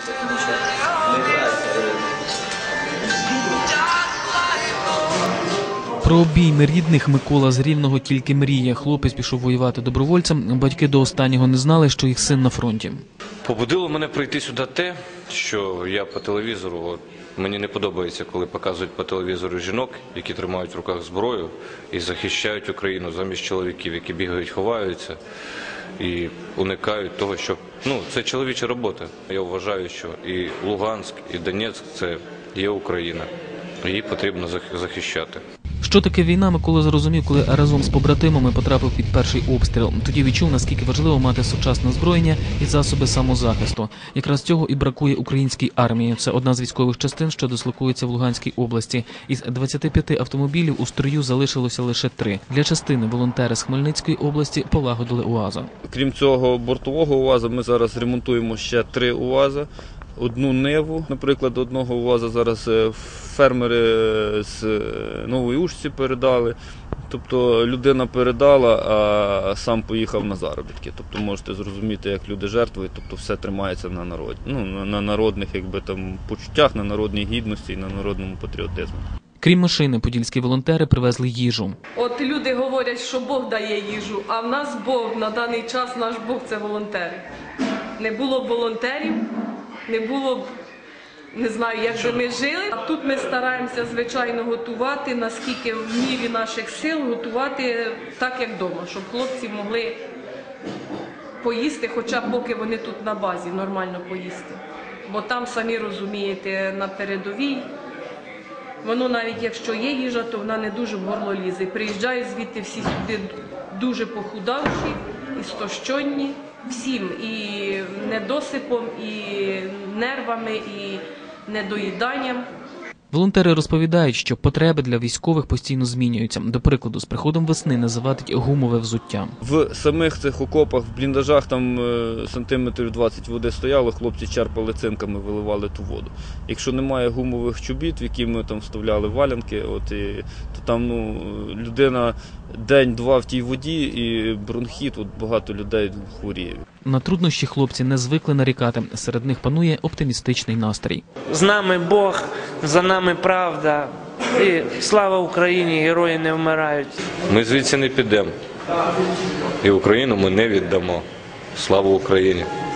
Про обійми рідних Микола з Рівного тільки мріє. Хлопець пішов воювати добровольцем, батьки до останнього не знали, що їх син на фронті. Побудило мене прийти сюди те, що я по телевізору, мені не подобається, коли показують по телевізору жінок, які тримають в руках зброю і захищають Україну замість чоловіків, які бігають, ховаються і уникають того, що це чоловіча робота. Я вважаю, що і Луганськ, і Донецьк – це є Україна, її потрібно захищати. Що таке війна, Микола зрозумів, коли разом з побратимами потрапив під перший обстріл. Тоді відчув, наскільки важливо мати сучасне озброєння і засоби самозахисту. Якраз цього і бракує українській армії. Це одна з військових частин, що дислокується в Луганській області. Із 25 автомобілів у строю залишилося лише 3. Для частини волонтери з Хмельницької області полагодили УАЗа. Крім цього бортового УАЗа, ми зараз ремонтуємо ще 3 УАЗа. Одну Ниву, наприклад, одного УАЗа зараз фермери з Нової Ушці передали. Тобто людина передала, а сам поїхав на заробітки. Тобто можете зрозуміти, як люди жертвують, тобто все тримається на народі, на народних почуттях, на народній гідності і на народному патріотизмі. Крім машини, подільські волонтери привезли їжу. От люди говорять, що Бог дає їжу, а в нас Бог, на даний час наш Бог – це волонтери. Не було б волонтерів, не було б, не знаю, як би ми жили. А тут ми стараємося, звичайно, готувати, наскільки в мірі наших сил, готувати так, як вдома, щоб хлопці могли поїсти, хоча б поки вони тут на базі, нормально поїсти. Бо там, самі розумієте, на передовій, воно навіть якщо є їжа, то вона не дуже в горло лізе. Приїжджають звідти всі сюди дуже похудавші, істощенні. Всім, і недосипом, і нервами, і недоїданням. Волонтери розповідають, що потреби для військових постійно змінюються. До прикладу, з приходом весни не завадить гумове взуття. В самих цих окопах, в бліндажах там сантиметрів 20 води стояло, хлопці черпали цинками, виливали ту воду. Якщо немає гумових чобіт, в які ми там вставляли валянки, то там людина день-два в тій воді і бронхіт, багато людей хворіє. На труднощі хлопці не звикли нарікати. Серед них панує оптимістичний настрій. З нами Бог, за нами правда. І слава Україні, герої не вмирають. Ми звідси не підемо. І Україну ми не віддамо. Слава Україні!